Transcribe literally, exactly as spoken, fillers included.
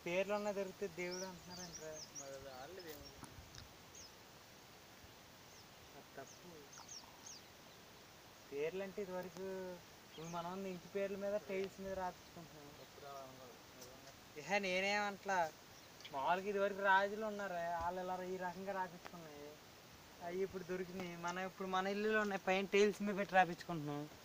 పేర్లు ఉన్న దొరికితే దేవుడు అంటున్నారంటారా? మరి అది ఆడలేదేమో. తప్పు. పేర్లు అంటే ఇదివరకు ఇప్పుడు మనం ఇంటి పేర్ల మీద టైల్స్ మీద రాపించుకుంటున్నాం. ఇహ నేనేమంటలా, మామూలుగా ఇదివరకు రాజులు ఉన్నారు, వాళ్ళు ఇలా ఈ రకంగా రాపించుకున్నాయి. అవి ఇప్పుడు దొరికినాయి. మనం ఇప్పుడు మన ఇల్లులో ఉన్నాయి, పైన టైల్స్ మీద పెట్టి రాపించుకుంటున్నాం.